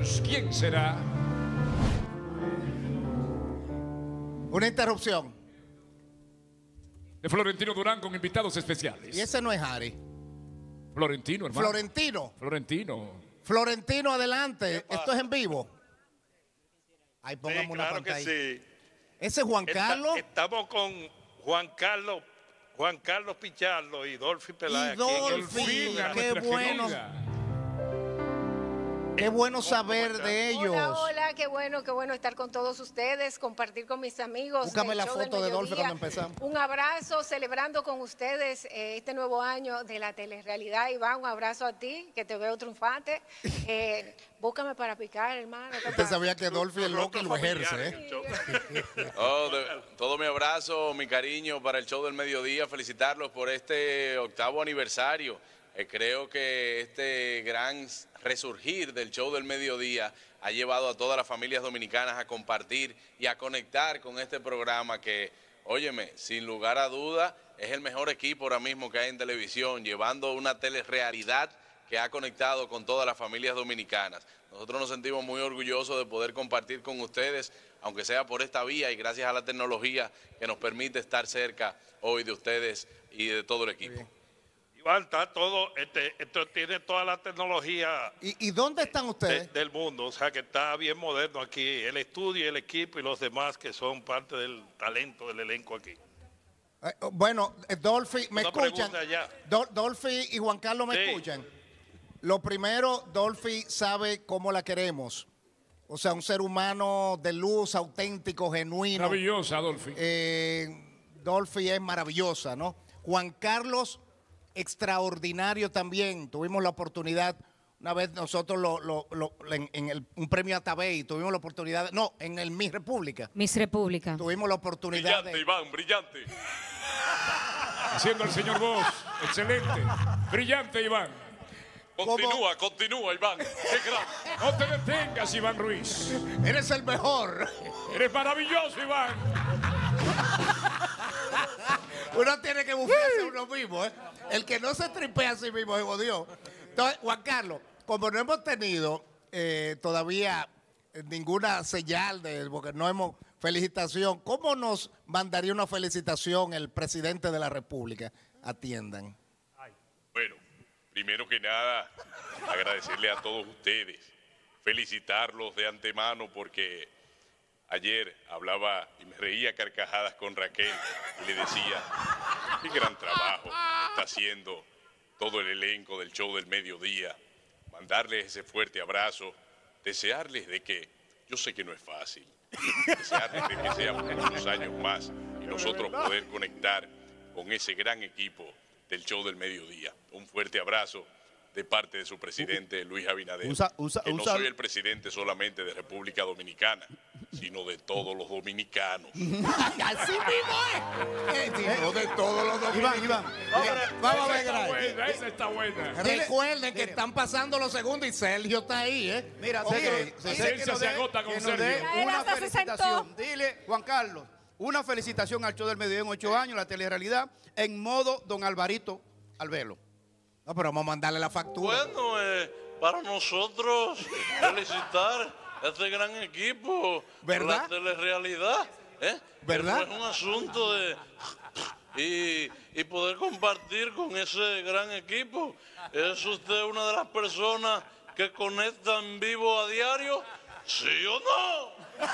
Universe. ¿Quién será? Una interrupción. De Florentino Durán con invitados especiales. Y ese no es Harry. Florentino, hermano. Florentino. Florentino. Adelante. Esto es en vivo. Ahí pongamos una claro pantalla. que sí. ¿Ese es Juan Carlos? Estamos con Juan Carlos Pichardo y Dolphy Peláez. Y Dolphy, qué bueno. Qué bueno saber de ellos. Hola, hola, qué bueno estar con todos ustedes, compartir con mis amigos. Búscame la foto de Dolphy cuando empezamos. Un abrazo, celebrando con ustedes este nuevo año de la telerrealidad. Iván, un abrazo a ti, que te veo triunfante. Búscame para picar, hermano. Usted sabía que Dolphy es loco y lo ejerce, ¿eh? Todo mi abrazo, mi cariño para el show del mediodía. Felicitarlos por este 8º aniversario. Creo que este gran resurgir del show del mediodía ha llevado a todas las familias dominicanas a compartir y a conectar con este programa que, óyeme, sin lugar a duda, es el mejor equipo ahora mismo que hay en televisión, llevando una telerrealidad que ha conectado con todas las familias dominicanas. Nosotros nos sentimos muy orgullosos de poder compartir con ustedes, aunque sea por esta vía y gracias a la tecnología que nos permite estar cerca hoy de ustedes y de todo el equipo. Iván, está todo, esto tiene toda la tecnología. ¿Y dónde están ustedes? Del mundo, o sea que está bien moderno aquí, el estudio, el equipo y los demás que son parte del talento del elenco aquí. Bueno, Dolphy, ¿me escuchan? Dolphy y Juan Carlos, ¿me escuchan? Lo primero, Dolphy sabe cómo la queremos. O sea, un ser humano de luz, auténtico, genuino. Maravillosa, Dolphy. Dolphy es maravillosa, ¿no? Juan Carlos, extraordinario también. Tuvimos la oportunidad, una vez nosotros en un premio Atabey, tuvimos la oportunidad, no, en el Miss República. Miss República. Tuvimos la oportunidad brillante, Iván, brillante. Haciendo el señor Bosch. Excelente. Brillante, Iván. Continúa, Iván. Qué gran. No te detengas, Iván Ruiz. Eres el mejor. Eres maravilloso, Iván. Uno tiene que bufearse a uno mismo, ¿eh? El que no se tripea a sí mismo se jodió. Entonces, Juan Carlos, como no hemos tenido todavía ninguna señal porque no hemos felicitación, ¿cómo nos mandaría una felicitación el presidente de la República? Atiendan. Bueno, primero que nada, agradecerle a todos ustedes, felicitarlos de antemano porque ayer hablaba y me reía a carcajadas con Raquel y le decía, qué gran trabajo está haciendo todo el elenco del show del mediodía, mandarles ese fuerte abrazo, desearles de que, yo sé que no es fácil, desearles de que sean muchos años más y nosotros poder conectar con ese gran equipo del show del mediodía. Un fuerte abrazo de parte de su presidente Luis Abinader, que no soy el presidente solamente de República Dominicana, sino de todos los dominicanos. Así mismo es. No de todos los dominicanos. Iván. Vamos a ver. Esa está buena. Recuerden que están pasando los segundos y Sergio está ahí, ¿eh? Mira, Sergio se agota con Sergio. Una felicitación. Dile, Juan Carlos, una felicitación al show del mediodía en 8 años, la telerrealidad, en modo Don Alvarito Albelo. No, pero vamos a mandarle la factura. Bueno, para nosotros felicitar a este gran equipo, ¿verdad? La telerrealidad, ¿verdad? Es un asunto de y poder compartir con ese gran equipo. ¿Es usted una de las personas que conecta en vivo a diario? ¿Sí o no?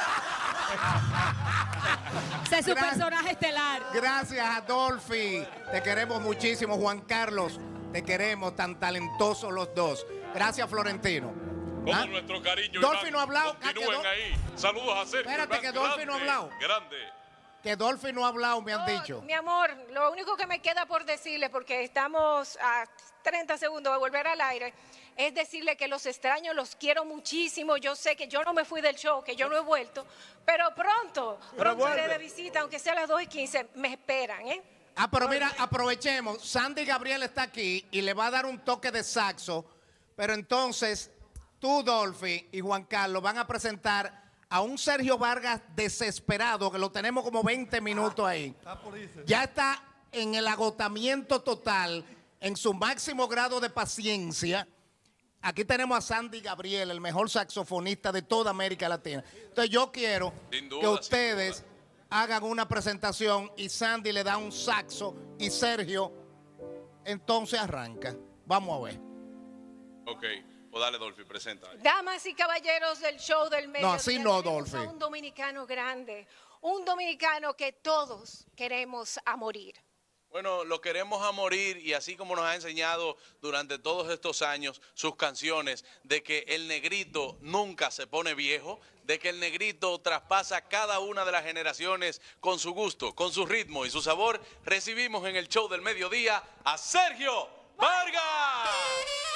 Ese es su personaje estelar. Gracias, Adolfi. Te queremos muchísimo, Juan Carlos. Te queremos, tan talentosos los dos. Gracias, Florentino. Con nuestro cariño. Dolphy Iván, no ha hablado. Continúen ahí. Saludos a Sergio. Espérate, que Dolphy no ha hablado. Grande. Que Dolphy no ha hablado, me han dicho. Mi amor, lo único que me queda por decirle, porque estamos a 30 segundos de volver al aire, es decirle que los extraño, los quiero muchísimo. Yo sé que yo no me fui del show, que yo no he vuelto, pero pronto iré de visita, aunque sea a las 2:15, me esperan, ¿eh? Pero mira, aprovechemos. Sandy Gabriel está aquí y le va a dar un toque de saxo, pero entonces tú, Dolphy y Juan Carlos van a presentar a un Sergio Vargas desesperado, que lo tenemos como 20 minutos ahí. Ya está en el agotamiento total, en su máximo grado de paciencia, Aquí tenemos a Sandy Gabriel, el mejor saxofonista de toda América Latina. Entonces yo quiero Sin duda, que ustedes hagan una presentación y Sandy le da un saxo y Sergio entonces arranca. Vamos a ver. Ok, pues dale, Dolphy, presenta. Damas y caballeros del show del medio. No, así no, tenemos a Dolphy. un dominicano grande, un dominicano que todos queremos a morir. Bueno, lo queremos a morir y así como nos ha enseñado durante todos estos años sus canciones de que el negrito nunca se pone viejo, de que el negrito traspasa cada una de las generaciones con su gusto, con su ritmo y su sabor, recibimos en el show del mediodía a Sergio Vargas.